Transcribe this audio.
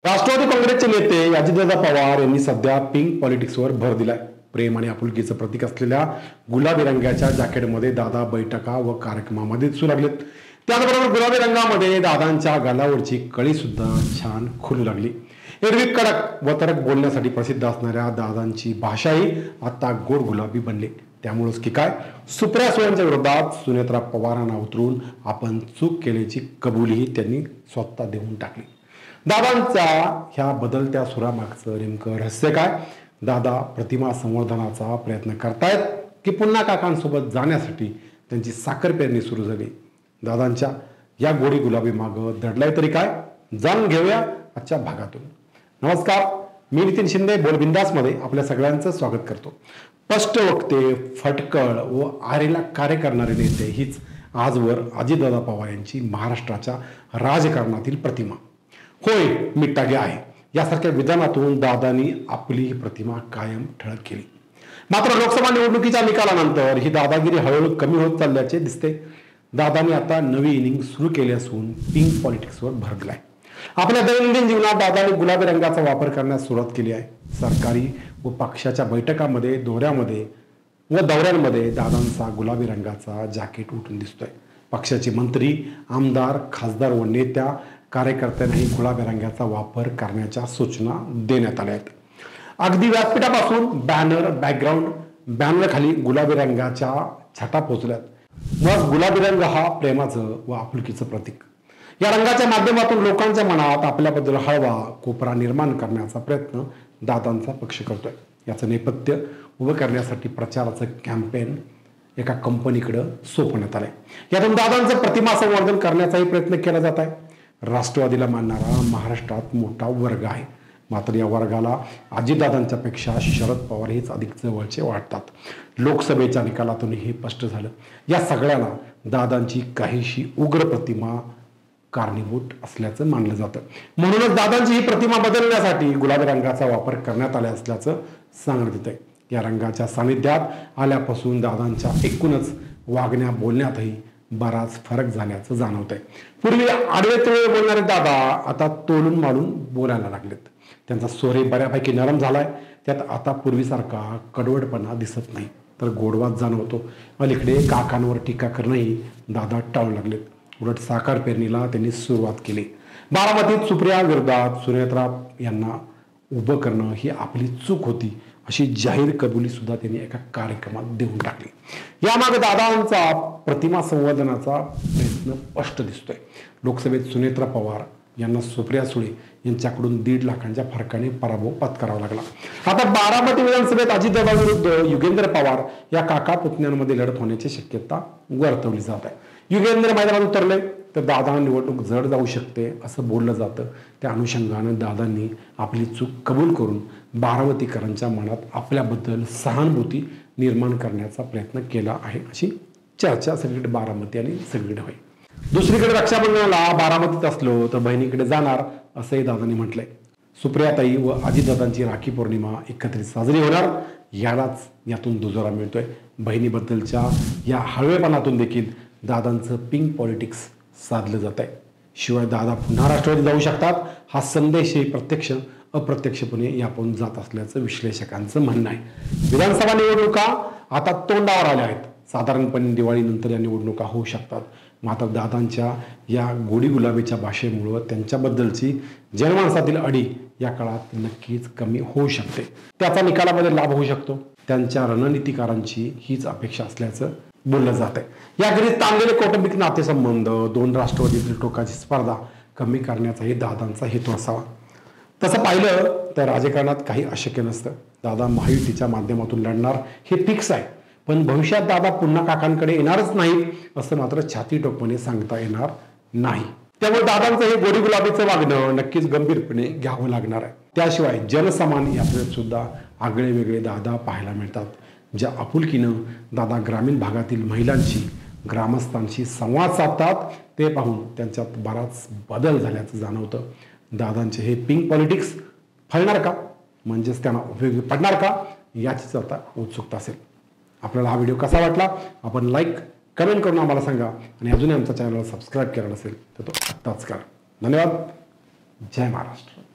राष्ट्रवादी काँग्रेसचे नेते अजितदादा पवार यांनी सध्या पिंक पॉलिटिक्सवर भर दिलाय। प्रेम आणि आपुलकीचं प्रतीक असलेल्या गुलाबी रंगाच्या जॅकेटमध्ये दादा बैठका व कार्यक्रमामध्ये दिसू लागलेत। त्याचबरोबर गुलाबी रंगामध्ये दादांच्या गालावरची कळी सुद्धा छान खुलू लागली। एरवी कडक व तरक बोलण्यासाठी प्रसिद्ध असणाऱ्या दादांची भाषाही आता गोड गुलाबी बनली। त्यामुळेच की काय, सुप्रिया सुळेंच्या विरोधात सुनेत्रा पवारांना उतरून आपण चूक केल्याची कबुलीही त्यांनी स्वतः देऊन टाकली। दादांचा ह्या बदलत्या सुरामागचं नेमकं रहस्य काय? दादा प्रतिमा संवर्धनाचा प्रयत्न करतायत की पुन्हा काकांसोबत जाण्यासाठी त्यांची साखर पेरणी सुरू झाली? दादांच्या या गोडी गुलाबी मागं दडलाय तरी काय, जाणून घेऊया आजच्या भागातून। नमस्कार, मी नितीन शिंदे बोलबिंदास मध्ये आपल्या सगळ्यांचं स्वागत करतो। स्पष्ट वक्ते, फटकळ व आरेला कार्य करणारे नेते हीच आजवर अजितदादा पवार यांची महाराष्ट्राच्या राजकारणातील प्रतिमा। होय, मिठागे आहे यासारख्या विधानातून दादांनी आपली ही प्रतिमा कायम ठळक केली। मात्र लोकसभा निवडणुकीच्या निकालानंतर ही दादागिरी हळूहळू कमी होत चालल्याचे दिसते। दादांनी आता नवी इनिंग सुरू केली असून पिंक पॉलिटिक्सवर भर दिलाय। आपल्या दैनंदिन जीवनात दादांनी गुलाबी रंगाचा वापर करण्यास सुरुवात केली आहे। सरकारी व पक्षाच्या बैठकांमध्ये, दौऱ्यांमध्ये दादांचा गुलाबी रंगाचा जॅकेट उठून दिसतोय। पक्षाचे मंत्री, आमदार, खासदार व नेत्या कार्यकर्त्यांनाही गुलाबी रंगाचा वापर करण्याच्या सूचना देण्यात आल्या आहेत। अगदी व्यासपीठापासून बॅनर खाली गुलाबी रंगाच्या छटा पोचल्यात। मग गुलाबी रंग हा प्रेमाचं व आपुलकीचं प्रतीक। या रंगाच्या माध्यमातून लोकांच्या मनात आपल्याबद्दल हळवा कोपरा निर्माण करण्याचा प्रयत्न दादांचा पक्ष करतोय। याचं नेपथ्य उभं करण्यासाठी प्रचाराचं कॅम्पेन एका कंपनीकडे सोपवण्यात आलंय। यातून दादांचं प्रतिमा संवर्धन करण्याचाही प्रयत्न केला जात आहे। राष्ट्रवादीला मानणारा महाराष्ट्रात मोठा वर्ग आहे, मात्र या वर्गाला अजितदादांच्या पेक्षा शरद पवार हेच अधिक जवळचे वाटतात। लोकसभेच्या निकालातून हे स्पष्ट झालं। या सगळ्याला दादांची काहीशी उग्र प्रतिमा कारणीभूत असल्याचं मानलं जातं। म्हणूनच दादांची ही प्रतिमा बदलण्यासाठी गुलाबी रंगाचा वापर करण्यात आला असल्याचं सांगण्यात येतंय। या रंगाच्या सानिध्यात आल्यापासून दादांच्या एकूणच वागण्या बोलण्यातही बराच फरक झाल्याचं जाणवतंय। पूर्वी आडवे तिडवे बोलणारे दादा आता तोलून माडून बोलायला लागलेत। त्यांचा स्वरही बऱ्यापैकी नरम झालाय। त्यात आता पूर्वीसारखा कडवटपणा दिसत नाही, तर गोडवाच जाणवतो। अलीकडे काकांवर टीका करणंही दादा टाळू लागलेत। उलट साखर पेरणीला त्यांनी सुरुवात केली। बारामतीत सुप्रिया विरोधात सुनेत्रा यांना उभं करणं ही आपली चूक होती अशी जाहीर कबुली सुद्धा त्यांनी एका कार्यक्रमात देऊन टाकली। यामागे दादांचा प्रतिमा संवर्धनाचा प्रयत्न स्पष्ट दिसतोय। लोकसभेत सुनेत्रा पवार यांना सुप्रिया सुळे यांच्याकडून 1.5 लाखांच्या फरकाने पराभव पत्करावा लागला। आता बारामती विधानसभेत अजितदादा विरुद्ध युगेंद्र पवार या काका पुतण्यांमध्ये लढत होण्याची शक्यता वर्तवली जात आहे। युगेंद्र मैदानात उतरले तर दादा निवडणूक जड जाऊ शकते असं बोललं जातं। त्या अनुषंगाने दादांनी आपली चूक कबूल करून बारामतीकरांच्या मनात आपल्याबद्दल सहानुभूती निर्माण करण्याचा प्रयत्न केला आहे अशी चर्चा सगळीकडे बारामती आणि सगळीकडे होईल। दुसरीकडे रक्षाबंधनाला बारामतीत असलो तर बहिणीकडे जाणार असंही दादांनी म्हटलंय। सुप्रियाताई व अजितदादांची राखी पौर्णिमा एकत्रित साजरी होणार, यातून दुजोरा मिळतोय। बहिणीबद्दलच्या या हळवेपणातून देखील दादांचं पिंक पॉलिटिक्स साधलं जात आहे। शिवाय दादा पुन्हा राष्ट्रवादी जाऊ शकतात हा संदेशही प्रत्यक्ष अप्रत्यक्षपणे यापासून जात असल्याचं विश्लेषकांचं म्हणणं आहे। विधानसभा निवडणुका आता तोंडावर आल्या आहेत। साधारणपणे दिवाळीनंतर या निवडणुका होऊ शकतात। मात्र दादांच्या या गोडी गुलाबीच्या भाषेमुळं त्यांच्याबद्दलची जनमानसातील अडी या काळात नक्कीच कमी होऊ शकते। त्याचा निकालामध्ये लाभ होऊ शकतो। त्यांच्या रणनीतिकारांची हीच अपेक्षा असल्याचं बोललं जात आहे। याखेरीज ताणलेले कौटुंबिक नातेसंबंध, 2 राष्ट्रवादीतील टोकाची स्पर्धा कमी करण्याचाही दादांचा हेतू असावा। तसं पाहिलं तर राजकारणात काही अशक्य नसतं। दादा महायुतीच्या माध्यमातून लढणार हे फिक्स आहे, पण भविष्यात दादा पुन्हा काकांकडे येणारच नाही असं मात्र छाती टोकपणे सांगता येणार नाही। त्यामुळे दादांचं हे गोडी गुलाबीचं वागणं नक्कीच गंभीरपणे घ्यावं लागणार आहे। त्याशिवाय जनसामान्य यात्रेत सुद्धा आगळे वेगळे दादा पाहायला मिळतात। ज्या आपुलकीनं दादा ग्रामीण भागातील महिलांशी, ग्रामस्थांशी संवाद साधतात ते पाहून त्यांच्यात बराच बदल झाल्याचं जाणवतं। दादांचे हे पिंक पॉलिटिक्स फळणार का, म्हणजेच त्यांना उपयोगी पडणार का, याचीच आता उत्सुकता असेल। आपल्याला हा व्हिडिओ कसा वाटला आपण लाईक कमेंट करून आम्हाला सांगा आणि अजूनही आमच्या चॅनलला सबस्क्राईब केला नसेल तर तो आत्ताच करा। धन्यवाद। जय महाराष्ट्र।